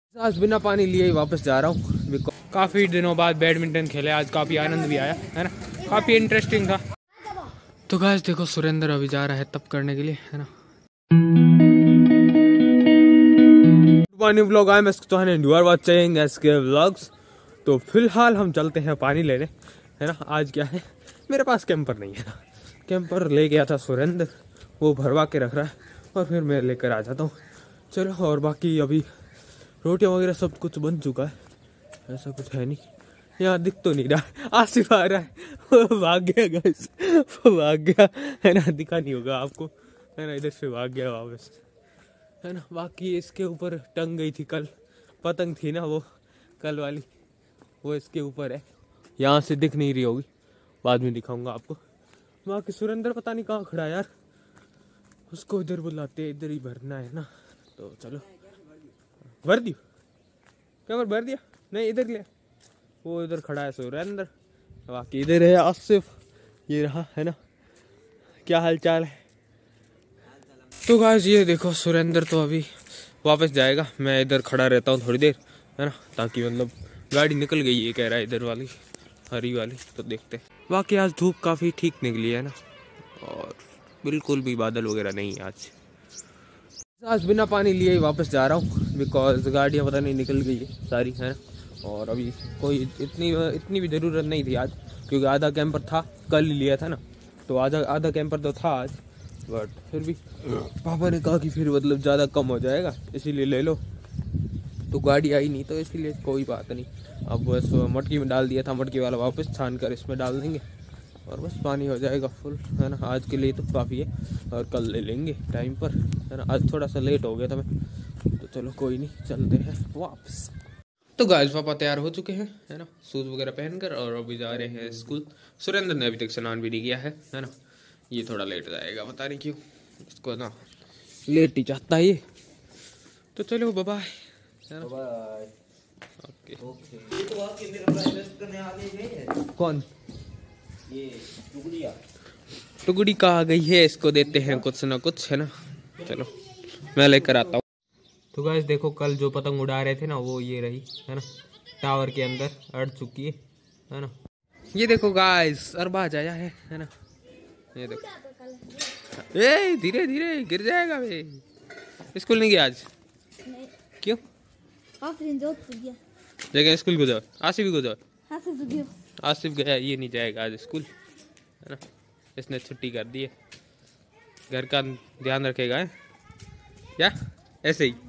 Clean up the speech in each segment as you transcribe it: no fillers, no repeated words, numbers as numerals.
आज बिना पानी लिए ही वापस जा रहा हूँ। काफ़ी दिनों बाद बैडमिंटन खेले, आज काफ़ी आनंद भी आया है ना, काफ़ी इंटरेस्टिंग था। तो गाइस देखो सुरेंद्र अभी जा रहा है तप करने के लिए, है ना। Morning vlog, I am SK and you are watching SK vlogs. तो फिलहाल हम चलते हैं पानी लेने, है ना। आज क्या है, मेरे पास कैंपर नहीं है, कैंपर ले गया था सुरेंद्र, वो भरवा के रख रहा है और फिर मैं लेकर आ जाता हूँ। चलो, और बाकी अभी रोटियां वगैरह सब कुछ बन चुका है, ऐसा कुछ है नहीं। यहाँ दिख तो नहीं रहा, आसिफ आ रहा है, वो भाग गया गाइस, वो भाग गया, है ना, दिखा नहीं होगा आपको, है ना, इधर से भाग गया वापस, है ना। बाकी इसके ऊपर टंग गई थी कल पतंग थी ना, वो कल वाली, वो इसके ऊपर है, यहाँ से दिख नहीं रही होगी, बाद में दिखाऊंगा आपको। बाकी सुरेंद्र पता नहीं कहाँ खड़ा है यार, उसको इधर बुलाते, इधर ही भरना है ना। तो चलो भर दियो, क्या भर दिया, नहीं इधर ले, वो इधर खड़ा है सुरेंद्र, बाकी इधर है आसिफ, ये रहा, है ना। क्या हाल चाल है। तो गाइस ये देखो सुरेंद्र तो अभी वापस जाएगा, मैं इधर खड़ा रहता हूँ थोड़ी देर, है ना, ताकि मतलब गाड़ी निकल गई है कह रहा है इधर वाली, हरी वाली, तो देखते हैं। बाकी आज धूप काफ़ी ठीक निकली है ना, और बिल्कुल भी बादल वगैरह नहीं है आज बिना पानी लिए ही वापस जा रहा हूँ, बिकॉज गाड़ियाँ पता नहीं निकल गई है सारी, है ना। और अभी कोई इतनी भी ज़रूरत नहीं थी आज, क्योंकि आधा कैंपर था, कल ही लिया था ना, तो आधा कैंपर तो था आज, बट फिर भी पापा ने कहा कि फिर मतलब ज़्यादा कम हो जाएगा, इसीलिए ले लो। तो गाड़ी आई नहीं, तो इसीलिए कोई बात नहीं, अब बस मटकी में डाल दिया था, मटकी वाला वापस छान कर इसमें डाल देंगे और बस पानी हो जाएगा फुल, है ना। आज के लिए तो काफ़ी है, और कल ले लेंगे टाइम पर, है ना। आज थोड़ा सा लेट हो गया था मैं, तो चलो कोई नहीं, चलते हैं वापस। तो गाइस पापा तैयार हो चुके हैं, है ना, शूज़ वगैरह पहनकर, और अभी जा रहे हैं स्कूल। सुरेंद्र ने अभी तक स्नान भी नहीं किया है ना। ये थोड़ा लेट जाएगा, पता नहीं क्यों, इसको ना लेट ही चाहता है ये। तो चलो बाय बाय, ओके। कौन ये टुकड़ी कहाँ गई है, इसको देते हैं कुछ ना कुछ, है ना। चलो मैं लेकर आता हूँ। तो गाइस देखो कल जो पतंग उड़ा रहे थे ना, वो ये रही, है ना, टावर के अंदर अड़ चुकी है ना। ये देखो गाइस अरबाज आया है ना, ये देखो, ए धीरे धीरे गिर जाएगा वे। स्कूल नहीं गया आज? नहीं। क्यों? जगह स्कूल को जाओ, आसिफ भी को जाओ। आसिफ गया, ये नहीं जाएगा आज स्कूल, है ना, इसने छुट्टी कर दी है। घर का ध्यान रखेगा, है क्या, ऐसे ही।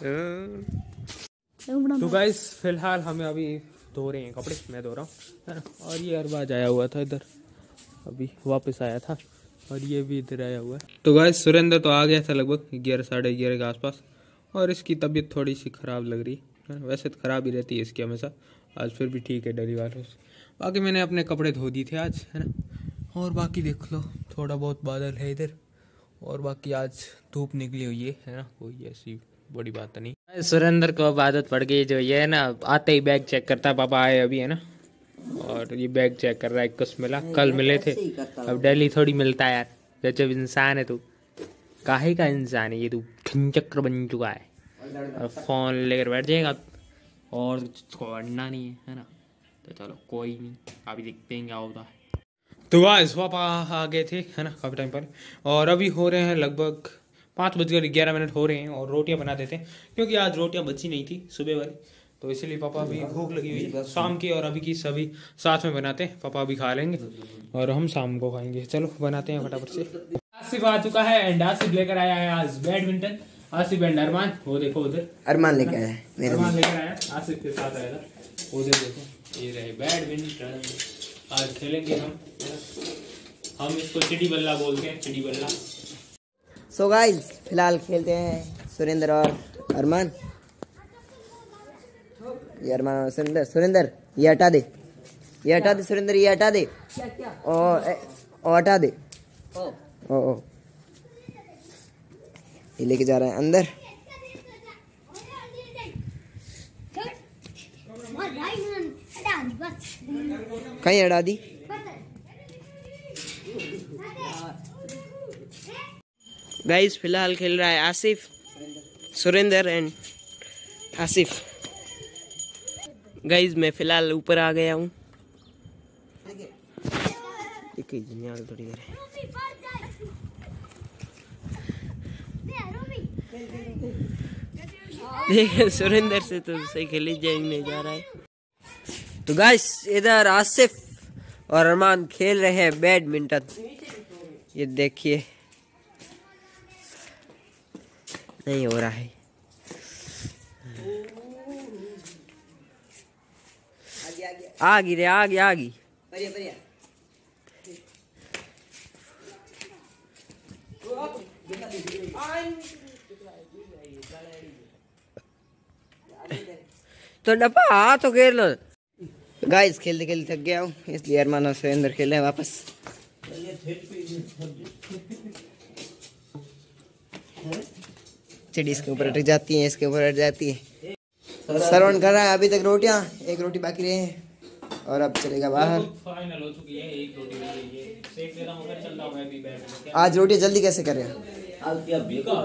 तो गाइस फिलहाल हमें अभी धो रहे हैं कपड़े, मैं धो रहा हूँ, है ना। और ये अरबाज आया हुआ था इधर, अभी वापस आया था, और ये भी इधर आया हुआ है। तो गाइस सुरेंद्र तो आ गया था लगभग 11 साढ़े 11 के आसपास, और इसकी तबीयत थोड़ी सी ख़राब लग रही है, वैसे तो ख़राब ही रहती है इसकी हमेशा, आज फिर भी ठीक है डेली वालों से। बाकी मैंने अपने कपड़े धो दिए थे आज, है ना। और बाकी देख लो थोड़ा बहुत बादल है इधर, और बाकी आज धूप निकली हुई है ना, कोई ऐसी बड़ी बात नहीं। सुरेंद्र को अब आदत पड़ गई, जो ये है ना, आते ही बैग चेक करता है, पापा आए अभी, है ना, और ये बैग चेक कर रहा है, कुछ मिला, कल मिले थे, अब डेली थोड़ी मिलता है यार, गजब इंसान है तू, काहे का इंसान है ये तू, चक्र बन चुका है, और फोन लेकर बैठ जाएगा और छोड़ना नहीं है ना। तो चलो कोई नहीं, अभी देखते हैं क्या होता है। तो गाइस पापा आ गए थे, है ना, काफ़ी टाइम पर, और अभी हो रहे हैं लगभग 5:11 हो रहे हैं, और रोटियां बना देते हैं, क्योंकि आज रोटियां बची नहीं थी सुबह वाली, तो इसीलिए पापा अभी भूख लगी हुई है शाम की, और अभी की सभी साथ में बनाते हैं, पापा अभी खा लेंगे और हम शाम को खाएंगे। चलो बनाते हैं फटाफट से। आसिफ आ चुका है, एंड आसिफ लेकर आया है आज बैडमिंटन, आसिफ एंड अरमान, वो देखो उधर अरमान लेकर आया, अरमान लेकर आया, आसिफ के साथ आया था, उधर देखो ये रहे बैडमिंटन, आज खेलेंगे हम इसको चिड़ी बल्ला बोलते हैं, चिड़ी बल्ला। सो गाइस फिलहाल खेलते हैं सुरेंद्र और अरमान, ये अरमान और सुरेंद्र। सुरेंद्र ये हटा दे, ये हटा दे सुरेंद्र, ये हटा दे, ओ हटा दे, ओ ये लेके जा रहा है अंदर। कहीं हटा दी। गाइस फिलहाल खेल रहा है आसिफ, सुरेंद्र एंड आसिफ। गाइज मैं फिलहाल ऊपर आ गया हूँ। थोड़ी देर देख सुरेंद्र से तो सही खेली जाएंगे जा रहा है। तो गाइस इधर आसिफ और अरमान खेल रहे हैं बैडमिंटन। ये देखिए नहीं हो रहा है। आ गई रे आ गई। तो डब्बा हाथ तो खेल लो। गाइस खेलते खेलते थक गया हूँ, इसलिए अरमान और सुरेंद्र खेल रहे हैं वापस। चिड़ी इसके ऊपर अटक जाती है, इसके ऊपर अटक जाती है। श्रवण कर रहा है अभी तक रोटियां, एक रोटी बाकी रही है और अब चलेगा बाहर। फाइनल हो चुकी है, एक रोटी रह गई है। सेक दे रहा हूं, अगर चल रहा है अभी बैठ में। आज रोटी जल्दी कैसे कर रहे हैं? आज क्या भूख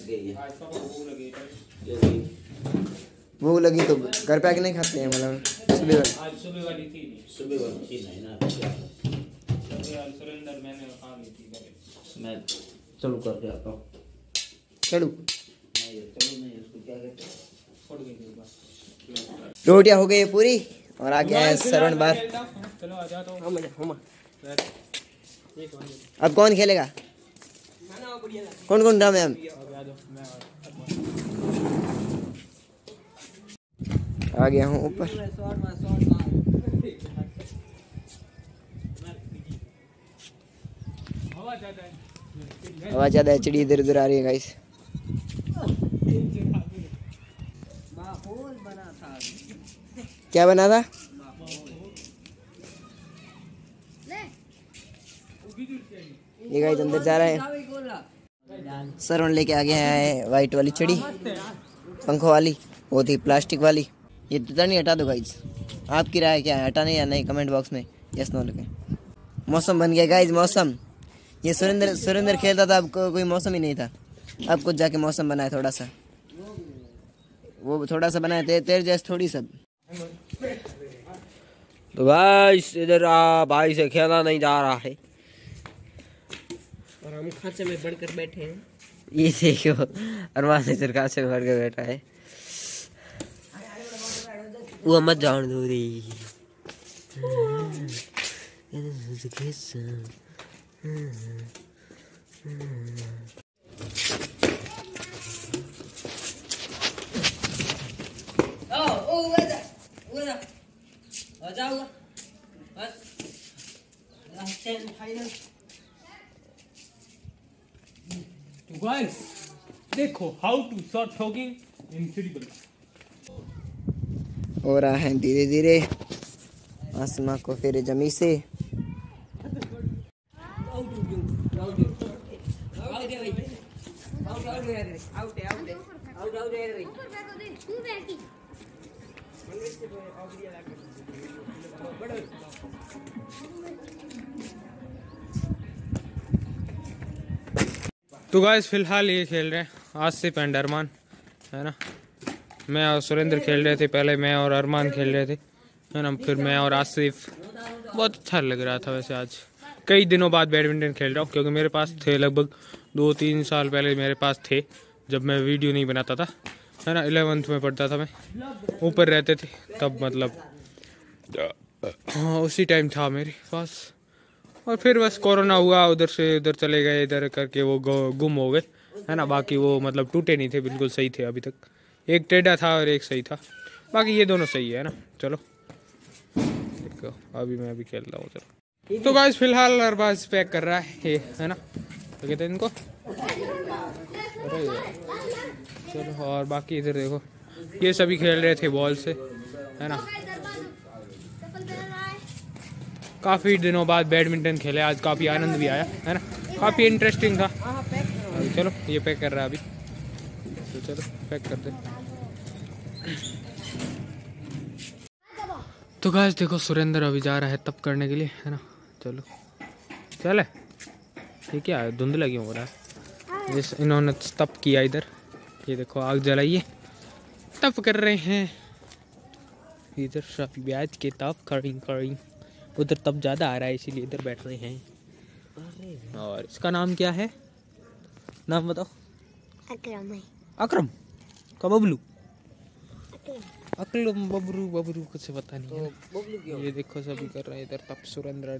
लगी, भूख लगी तो घर पे आके नहीं खाते हैं, मतलब सुबह आज सुबह वाली थी, सुबह वाली थी नहीं ना। सुरेंद्र मैंने खा ली थी, मैं चलो करके आता हूँ। चलो नहीं उसको क्या कहते हैं, छोड़ गई। रोटियां हो गई है पूरी और आ गया है श्रवण बाहर। चलो आ जाओ तो। अब कौन खेलेगा? कौन कौन डाल हम? आ गया हूँ ऊपर। हवा ज्यादा है, चिड़ी इधर उधर आ रही है गाइस। क्या बना था? ये गाइस अंदर जा रहा है। श्रवण लेके आ गया है वाइट वाली चिड़ी, पंखों वाली, वो थी प्लास्टिक वाली। ये तो नहीं, हटा दो गाइस। आपकी राय क्या है, हटाने या नहीं? कमेंट बॉक्स में यस नो लिखें। मौसम बन गया गाइस, मौसम। ये सुरेंद्र खेलता था, अब कोई मौसम ही नहीं था। अब कुछ जाके मौसम बना है थोड़ा सा, वो थोड़ा सा बना है, तेरे जैसे थोड़ी सब। तो गाइस इधर भाई से खेला नहीं जा रहा है और हम खांचे में बढ़कर बैठे हैं। ये देखो अरमान इधर खांचे में बढ़कर बैठा है। वो मत जान दो रे। तो गाइस देखो how to shot talking in city. हो रहा है धीरे धीरे आसमां को फेरे जमी से। तो गाइस फिलहाल ये खेल रहे हैं आसिफ एंड अरमान, है ना। मैं और सुरेंद्र खेल रहे थे, पहले मैं और अरमान खेल रहे थे, है ना। फिर मैं और आसिफ। बहुत अच्छा लग रहा था वैसे। आज कई दिनों बाद बैडमिंटन खेल रहा हूँ, क्योंकि मेरे पास थे लगभग 2-3 साल पहले मेरे पास थे, जब मैं वीडियो नहीं बनाता था, है ना। 11th में पढ़ता था मैं, ऊपर रहते थे तब, मतलब हाँ उसी टाइम था मेरे पास। और फिर बस कोरोना हुआ, उधर से उधर चले गए, इधर करके वो गुम हो गए, है ना। बाकी वो मतलब टूटे नहीं थे, बिल्कुल सही थे अभी तक। एक टेढ़ा था और एक सही था, बाकी ये दोनों सही है ना। चलो देखो अभी मैं खेल रहा हूँ। चलो तो गाइस फिलहाल अरबाज पैक कर रहा है ये, है ना। तो कहते हैं इनको। चलो और बाकी इधर देखो, ये सभी खेल रहे थे बॉल से, है ना। काफ़ी दिनों बाद बैडमिंटन खेले आज, काफ़ी आनंद भी आया, है ना। काफ़ी इंटरेस्टिंग था। चलो ये पैक कर रहा है अभी, तो चलो पैक कर दे। तो गाइस देखो सुरेंद्र अभी जा रहा है तप करने के लिए, है ना। चलो चले। ये क्या है, धुंधला क्यों हो रहा है? जिस इन्होंने तप किया इधर, ये देखो आग जलाइए, तप कर रहे हैं। इधर सब ब्याज के तब करिंग उधर तब ज़्यादा आ रहा है इसीलिए इधर बैठ रहे हैं। और इसका नाम क्या है, नाम बताओ। अकरम है। अकरम का बबलू, अकलम बबरू कुछ पता नहीं है। बबलू क्यों? ये देखो सभी कर रहे हैं इधर तप सुरेंद्र।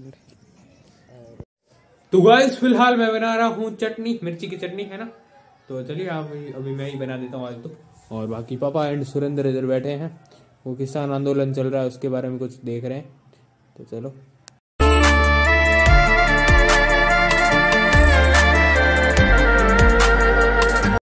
तो गाइस फिलहाल मैं बना रहा हूँ चटनी, मिर्ची की चटनी है ना। तो चलिए आप अभी मैं ही बना देता हूँ आज तो। और बाकी पापा एंड सुरेंद्र इधर बैठे हैं, वो किसान आंदोलन चल रहा है उसके बारे में कुछ देख रहे हैं। तो चलो